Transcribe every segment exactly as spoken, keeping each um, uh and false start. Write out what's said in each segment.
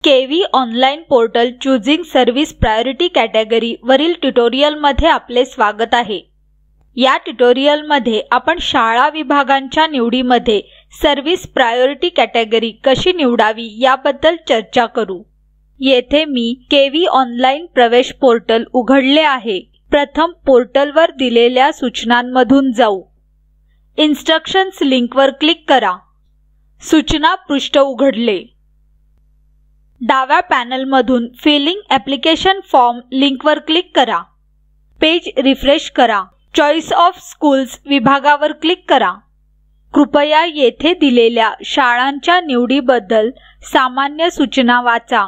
केवी online portal choosing service priority category वरील ट्युटोरियलमध्ये आपले स्वागत आहे। या ट्युटोरियलमध्ये आपण शाळा विभागांच्या निवडीमध्ये सर्व्हिस प्रायोरिटी कॅटेगरी कशी निवडावी याबद्दल चर्चा करू। येथे मी केवी ऑनलाइन प्रवेश पोर्टल उघडले आहे। प्रथम पोर्टलवर दिलेल्या सूचनांमधून जाऊ। इन्स्ट्रक्शन्स लिंकवर क्लिक करा। सूचना पृष्ठ उघडले। डाव्या पॅनलमधून फिलिंग ॲप्लिकेशन फॉर्म लिंकवर क्लिक करा। पेज रिफ्रेश करा। चॉईस ऑफ स्कूल्स विभागावर क्लिक करा। कृपया येथे दिलेल्या शाळांच्या निवडीबद्दल सामान्य सूचना वाचा।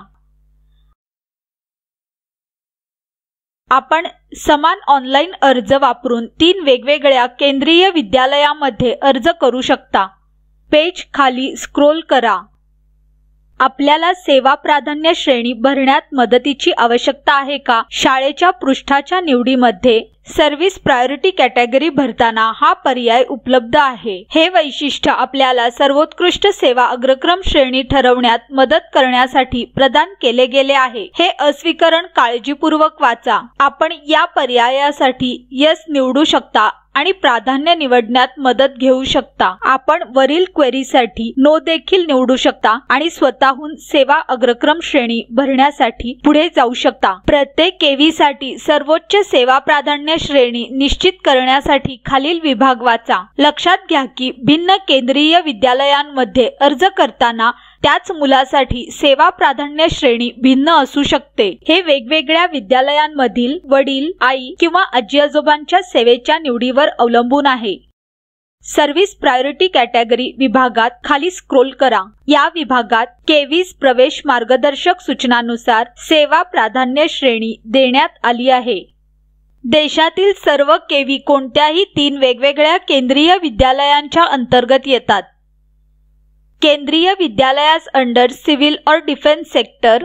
आपण समान ऑनलाइन अर्ज वापरून तीन वेगवेगळ्या केंद्रीय विद्यालयामध्ये अर्ज करू शकता। पेज खाली स्क्रोल करा। आपल्याला सेवा प्राधान्य श्रेणी भरण्यात मदतीची आवश्यकता आहे का? शाळेच्या पृष्ठाच्या निवडीमध्ये सर्व्हिस प्रायोरिटी कॅटेगरी भरताना हा पर्याय उपलब्ध आहे। हे वैशिष्ट्य आपल्याला सर्वोत्कृष्ट सेवा अग्रक्रम श्रेणी ठरवण्यात मदत करण्यासाठी प्रदान केले गेले आहे। हे अस्वीकरण काळजीपूर्वक वाचा। आपण या पर्यायासाठी यस निवडू शकता आणि प्राधान्य निवडण्यात मदत घेऊ शकता। आपण वरील क्वेरीसाठी नो देखील निवडू शकता आणि स्वतःहून सेवा अग्रक्रम श्रेणी भरण्यासाठी पुढे जाऊ शकता। प्रत्येक केवीसाठी सर्वोच्च सेवा प्राधान्य श्रेणी निश्चित करण्यासाठी खालील विभाग वाचा। लक्षात घ्या की भिन्न केंद्रीय विद्यालयांमध्ये अर्ज करताना त्याच मुलासाठी सेवा प्राधान्य श्रेणी भिन्न असू शकते। हे वेगवेगळ्या विद्यालयांमधील वडील, आई किंवा आजी आजोबांच्या सेवेच्या निवडीवर अवलंबून आहे। सर्व्हिस प्रायोरिटी कॅटेगरी विभागात खाली स्क्रोल करा। या विभागात केवीज प्रवेश मार्गदर्शक सूचनानुसार सेवा प्राधान्य श्रेणी देण्यात आली आहे। देशातील सर्व केवी कोणत्याही तीन वेगवेगळ्या केंद्रीय विद्यालयांच्या अंतर्गत येतात। केंद्रीय विद्यालयास अंडर सिव्हिल और डिफेन्स सेक्टर,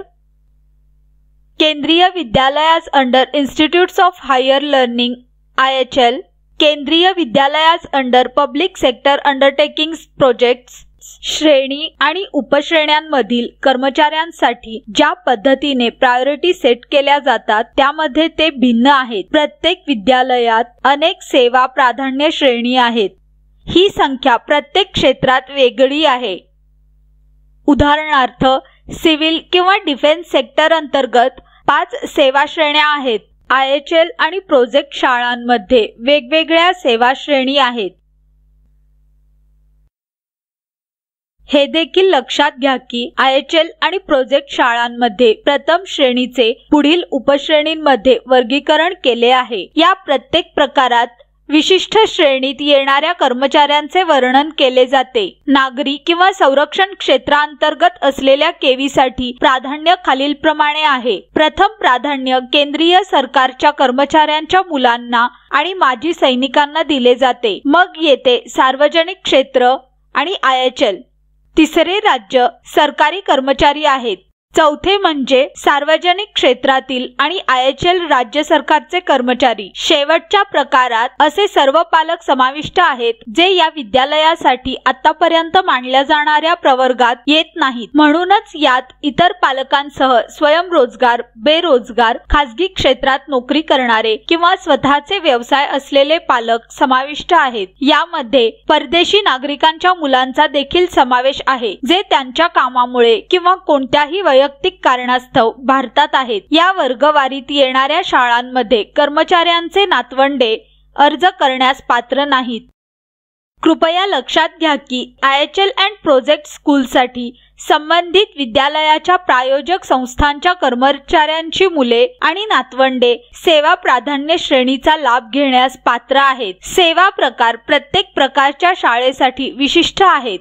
केंद्रीय विद्यालयास under institutes of higher learning I H L, केंद्रीय विद्यालयास under public sector undertakings projects. श्रेणी आणि उपश्रेण्यांमधील कर्मचाऱ्यांसाठी ज्या पद्धतीने प्रायोरिटी सेट केल्या जातात त्यामध्ये ते भिन्न आहेत। प्रत्येक विद्यालयात अनेक सेवा प्राधान्य श्रेणी आहेत। ही संख्या प्रत्येक क्षेत्रात वेगळी आहे। उदाहरणार्थ सिव्हिल किंवा डिफेन्स सेक्टर अंतर्गत पाच सेवा श्रेण्या आहेत। आय एच एल आणि प्रोजेक्ट शाळांमध्ये वेगवेगळ्या सेवा श्रेणी आहेत। हे देखील लक्षात घ्या की आय एच एल आणि प्रोजेक्ट शाळांमध्ये प्रथम श्रेणीचे पुढील उपश्रेणींमध्ये वर्गीकरण केले आहे। या प्रत्येक प्रकारात विशिष्ट श्रेणीत येणाऱ्या कर्मचाऱ्यांचे वर्णन केले जाते। नागरी किंवा संरक्षण क्षेत्रांतर्गत असलेल्या केवीसाठी प्राधान्य खालीलप्रमाणे आहे। प्रथम प्राधान्य केंद्रीय सरकारच्या कर्मचाऱ्यांच्या मुलांना आणि माजी सैनिकांना दिले जाते। मग येते सार्वजनिक क्षेत्र आणि आय एच एल। तिसरे राज्य सरकारी कर्मचारी आहेत। चौथे म्हणजे सार्वजनिक क्षेत्रातील आणि आय एच एल राज्य सरकारचे कर्मचारी। शेवटच्या प्रकारात असे सर्व पालक समाविष्ट आहेत जे या विद्यालयासाठी आतापर्यंत मानल्या जाणाऱ्या प्रवर्गात येत नाहीत। म्हणूनच यात इतर पालकांसह स्वयंरोजगार, बेरोजगार, खासगी क्षेत्रात नोकरी करणारे किंवा स्वतःचे व्यवसाय असलेले पालक समाविष्ट आहेत। यामध्ये परदेशी नागरिकांच्या मुलांचा देखील समावेश आहे जे त्यांच्या कामामुळे किंवा कोणत्याही वैयक्तिक कारणास्तव भारतात आहेत। या वर्गवारीत येणाऱ्या शाळांमध्ये कर्मचाऱ्यांचे नातवंडे अर्ज करण्यास पात्र नाहीत। कृपया लक्षात घ्या की I H L and project स्कूलसाठी संबंधित विद्यालयाच्या प्रायोजक संस्थांच्या कर्मचाऱ्यांची मुले आणि नातवंडे सेवा प्राधान्य श्रेणीचा लाभ घेण्यास पात्र आहेत। सेवा प्रकार प्रत्येक प्रकारच्या शाळेसाठी विशिष्ट आहेत।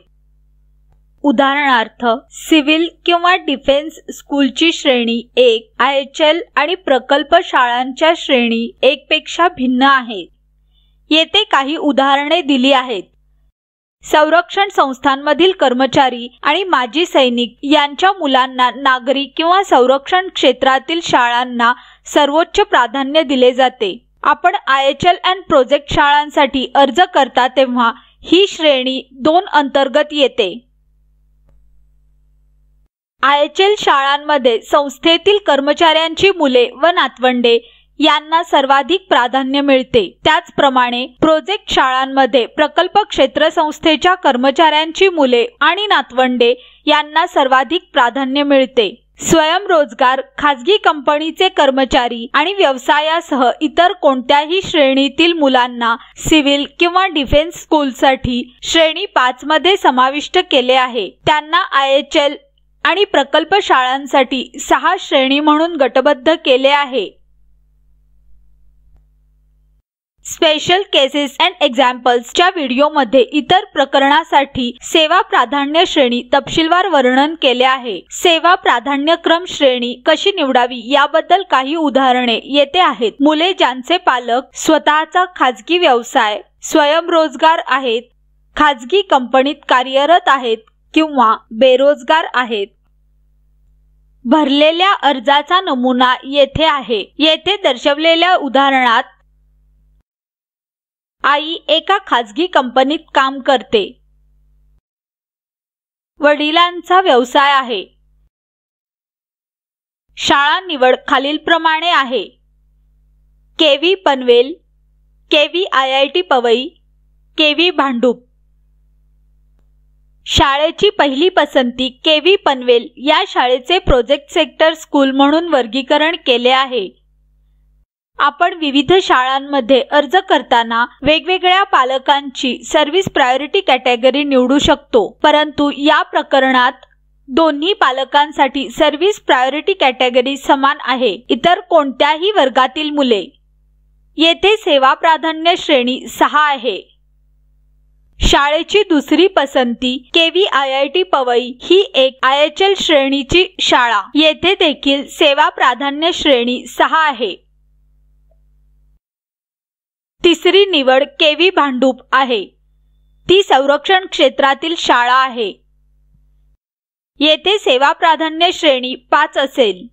उदाहरणार्थ सिव्हिल किंवा डिफेन्स स्कूलची श्रेणी एक आय एच एल आणि प्रकल्प शाळांच्या श्रेणी एक पेक्षा भिन्न आहेत। येथे काही उदाहरणे दिली आहेत। संरक्षण संस्थांमधील कर्मचारी आणि माजी सैनिक यांच्या मुलांना नागरी किंवा संरक्षण क्षेत्रातील शाळांना सर्वोच्च प्राधान्य दिले जाते। आपण I H L and project शाळांसाठी अर्ज करता तेव्हा ही श्रेणी दोन अंतर्गत येते। आय एच एल शाळांमध्ये संस्थेतील कर्मचाऱ्यांची मुले व नातवंडे यांना सर्वाधिक प्राधान्य मिळते। त्याचप्रमाणे प्रोजेक्ट शाळांमध्ये प्रकल्प क्षेत्र संस्थेच्या कर्मचाऱ्यांची मुले आणि नातवंडे यांना सर्वाधिक प्राधान्य मिळते। स्वयंरोजगार, खाजगी कंपनीचे कर्मचारी आणि व्यवसायासह इतर कोणत्याही श्रेणीतील मुलांना सिव्हिल किंवा डिफेन्स स्कूलसाठी श्रेणी पाच मध्ये समाविष्ट केले आहे। त्यांना आय एच एल आणि प्रकल्प शाळांसाठी सहा श्रेणी म्हणून गटबद्ध केले आहे। स्पेशल केसेस अँड एक्झाम्पल्स च्या व्हिडिओमध्ये इतर प्रकरणासाठी सेवा प्राधान्य श्रेणी तपशीलवार वर्णन केले आहे। सेवा प्राधान्यक्रम श्रेणी कशी निवडावी याबद्दल काही उदाहरणे येथे आहेत। मुले ज्यांचे पालक स्वतःचा खाजगी व्यवसाय, स्वयंरोजगार आहेत, खाजगी कंपनीत कार्यरत आहेत किंवा बेरोजगार आहेत। भरलेल्या अर्जाचा नमुना येथे आहे। येथे दर्शवलेल्या उदाहरणात आई एका खाजगी कंपनीत काम करते। वडिलांचा व्यवसाय आहे। शाळा निवड खालीलप्रमाणे आहे: KV Panvel, KV I I T Powai, KV Bhandup. शाळेची पहिली पसंती केवी पनवेल या शाळेचे प्रोजेक्ट सेक्टर स्कूल म्हणून वर्गीकरण केले आहे। आपण विविध शाळांमध्ये अर्ज करताना वेगवेगळ्या पालकांची सर्व्हिस प्रायोरिटी कॅटेगरी निवडू शकतो, परंतु या प्रकरणात दोन्ही पालकांसाठी सर्व्हिस प्रायोरिटी कॅटेगरी समान आहे। इतर कोणत्याही वर्गातील मुले, येथे सेवा प्राधान्य श्रेणी सहा आहे। शाळेची दुसरी पसंती KV I I T Powai ही एक आय एच एल श्रेणीची शाळा, येथे देखील सेवा प्राधान्य श्रेणी सहा आहे। तिसरी निवड केवी भांडूप आहे। ती संरक्षण क्षेत्रातील शाळा आहे, येथे सेवा प्राधान्य श्रेणी पाच असेल।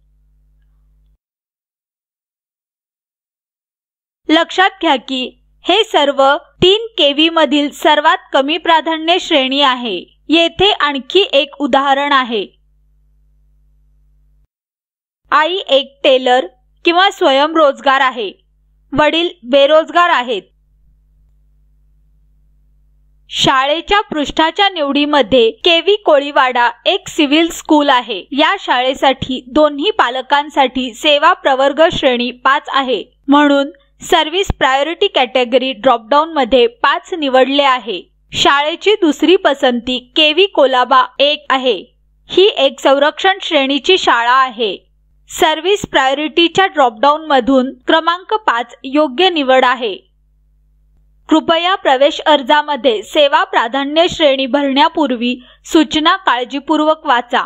लक्षात घ्या की हे सर्व तीन केवी मधील सर्वात कमी प्राधान्य श्रेणी आहे। येथे आणखी एक उदाहरण आहे: आई एक टेलर किंवा स्वयंरोजगार आहे, वडील बेरोजगार आहेत। शाळेच्या पृष्ठाच्या निवडीमध्ये केवी कोळीवाडा एक सिव्हिल स्कूल आहे। या शाळेसाठी दोन्ही पालकांसाठी सेवा प्रवर्ग श्रेणी पाच आहे, म्हणून सर्व्हिस प्रायोरिटी कॅटेगरी ड्रॉपडाऊन मध्ये पाच निवडले आहे। शाळेची दुसरी पसंती केवी कोलाबा एक आहे। ही एक संरक्षण श्रेणीची शाळा आहे। सर्व्हिस प्रायोरिटीच्या ड्रॉपडाऊन मधून क्रमांक पाच योग्य निवड आहे। कृपया प्रवेश अर्जामध्ये सेवा प्राधान्य श्रेणी भरण्यापूर्वी सूचना काळजीपूर्वक वाचा।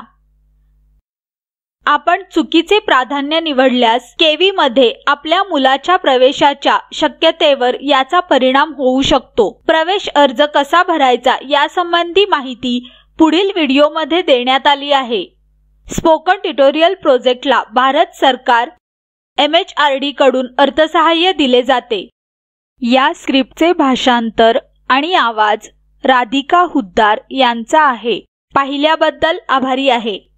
आपण चुकीचे प्राधान्य निवडल्यास केवी मध्ये आपल्या मुलाच्या प्रवेशाच्या शक्यतेवर याचा परिणाम होऊ शकतो। प्रवेश अर्ज कसा भरायचा यासंबंधी माहिती पुढील व्हिडिओमध्ये देण्यात आली आहे। स्पोकन ट्युटोरियल प्रोजेक्टला भारत सरकार एम एच आर डी कडून अर्थसहाय्य दिले जाते। या स्क्रिप्टचे भाषांतर आणि आवाज राधिका हुद्दार यांचा आहे। पाहिल्याबद्दल आभारी आहे।